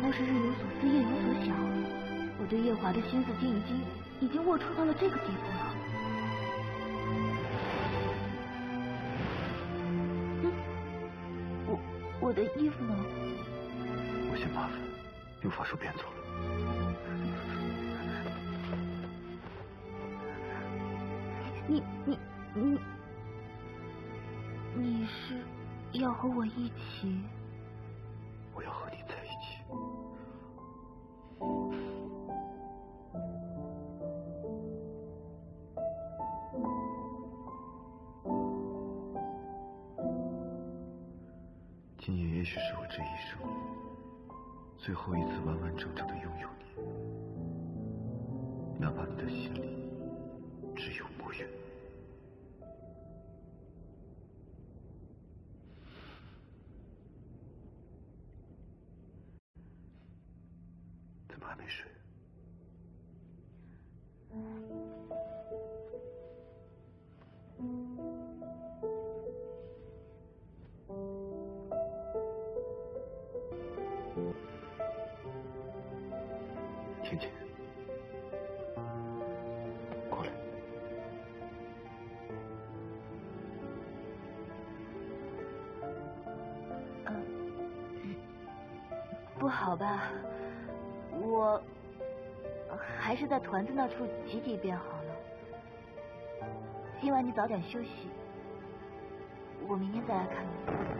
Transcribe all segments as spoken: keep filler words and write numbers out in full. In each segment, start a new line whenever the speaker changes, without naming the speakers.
过是日有所思，夜有所想。我对夜华的心思竟已经已经龌龊到了这个地步了。嗯，我我的衣服呢？
我嫌麻烦，用法术变走了。
你你你你是要和我一起？
我要和你在一起。今夜也许是我这一生最后一次完完整整的拥有你，哪怕你的心里只有莫远。怎么还没睡？甜甜，过来。
嗯，不好吧？我还是在团子那处挤几遍好了。今晚你早点休息，我明天再来看你。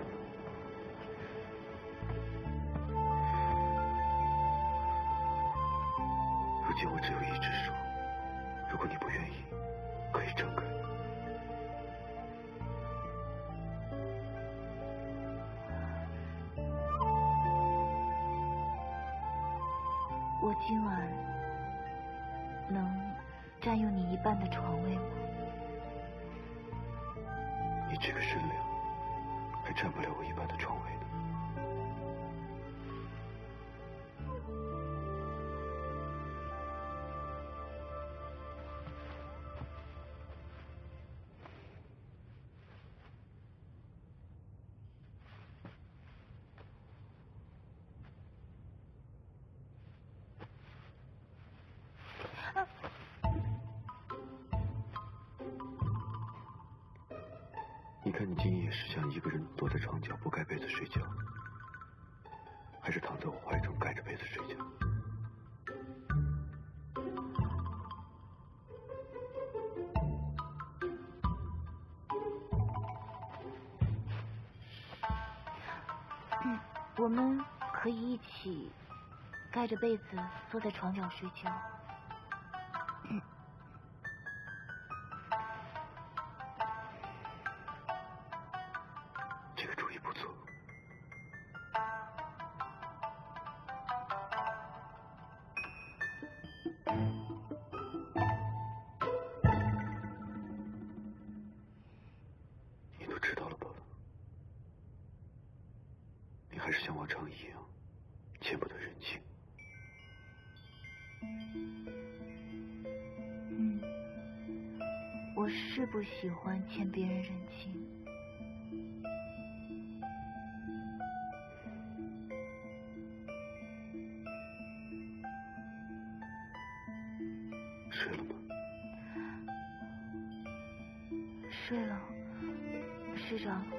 如今我只有一只手，如果你不愿意，可以张开。
我今晚能占用你一半的床位吗？
你这个身量，还占不了我一半的床位呢。你看你今夜是想一个人躲在床角不盖被子睡觉，还是躺在我怀中盖着被子睡觉？
嗯，我们可以一起盖着被子坐在床角睡觉。嗯。
这个主意不错。你都知道了吧？你还是像往常一样，见不得人情。
嗯，我是不喜欢欠别人人情。
睡了吗？
睡了，睡着了。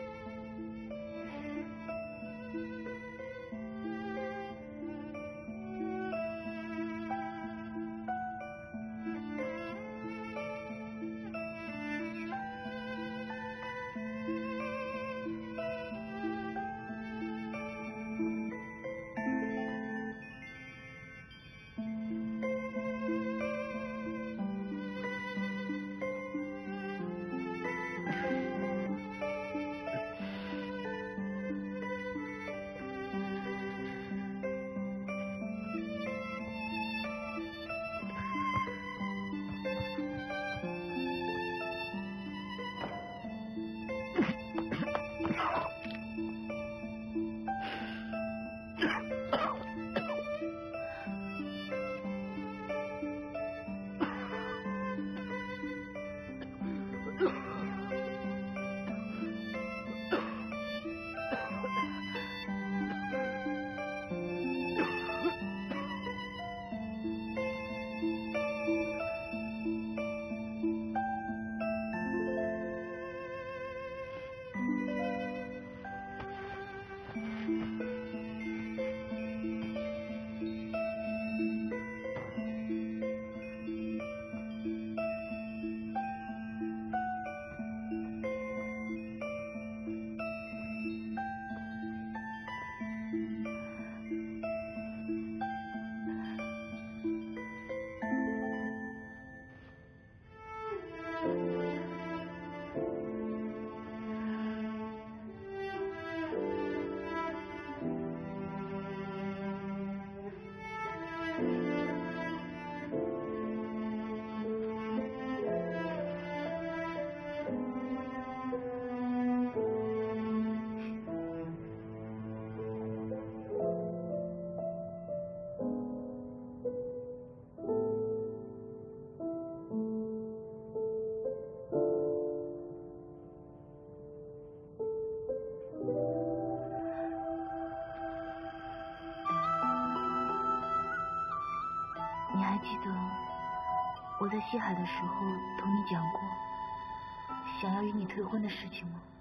记得我在西海的时候同你讲过想要与你退婚的事情吗？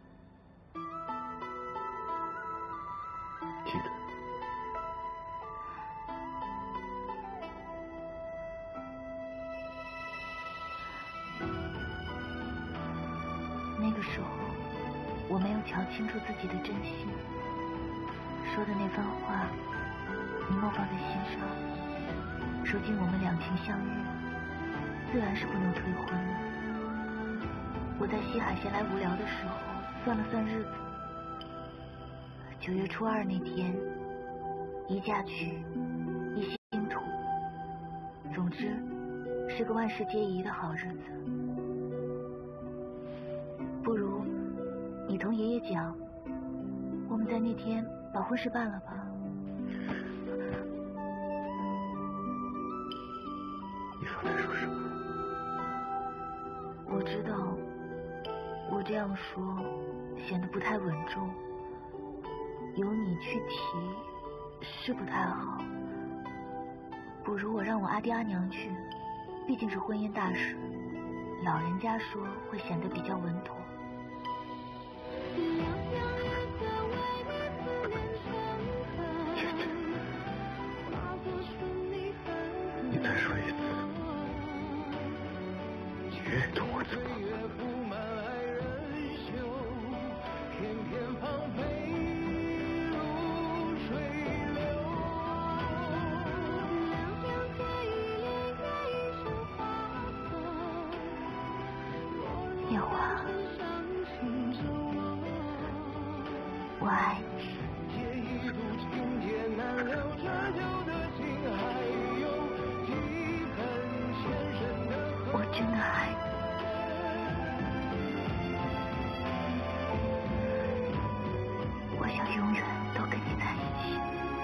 记得。
那个时候我没有瞧清楚自己的真心，说的那番话你莫放在心上。如今我们两情相悦，自然是不能退婚了。我在西海闲来无聊的时候算了算日子，九月初二那天一嫁娶一新土，总之是个万事皆宜的好日子。不如你同爷爷讲，我们在那天把婚事办了吧。
你刚才说什么？
我知道我这样说显得不太稳重，由你去提是不太好，不如我让我阿爹阿娘去，毕竟是婚姻大事，老人家说会显得比较稳妥。
你再说一次，你愿意同我走吗？
夜华，我爱你。我真的爱你。我想永远都跟你在一起。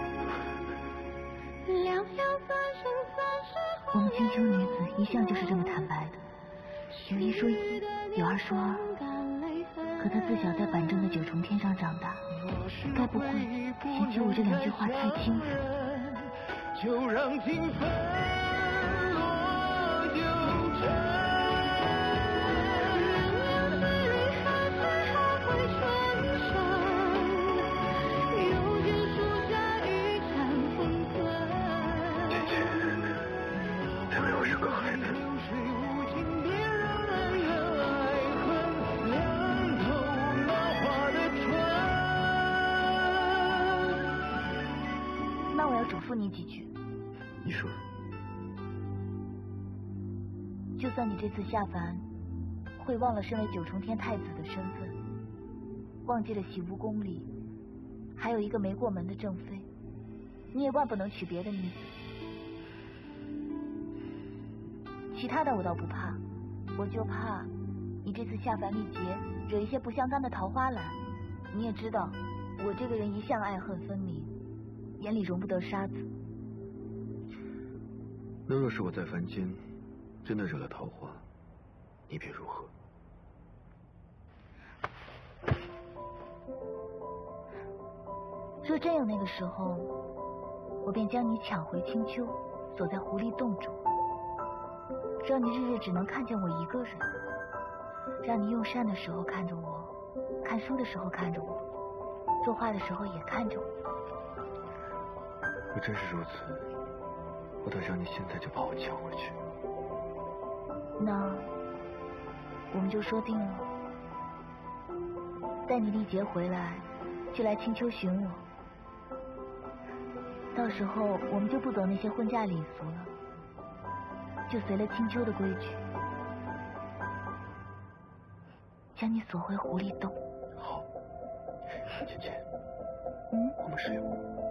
我们青丘女子一向就是这么坦白的，有一说一，有二说二。可她自小在板正的九重天上长大，该不会嫌弃我这两句话太轻浮？就让情分落有真。嘱咐你几句。
你说。
就算你这次下凡会忘了身为九重天太子的身份，忘记了洗梧宫里还有一个没过门的正妃，你也万不能娶别的女子。其他的我倒不怕，我就怕你这次下凡历劫惹一些不相干的桃花来。你也知道我这个人一向爱恨分明，眼里容不得沙子。
那若是我在凡间真的惹了桃花，你便如何？
若真有那个时候，我便将你抢回青丘，锁在狐狸洞中，让你日日只能看见我一个人，让你用膳的时候看着我，看书的时候看着我，说话的时候也看着我。
若真是如此，我倒让你现在就把我抢回去。
那我们就说定了，待你历劫回来，就来青丘寻我。到时候我们就不走那些婚嫁礼俗了，就随了青丘的规矩，将你锁回狐狸洞。
好，芊芊，
嗯，
我们睡。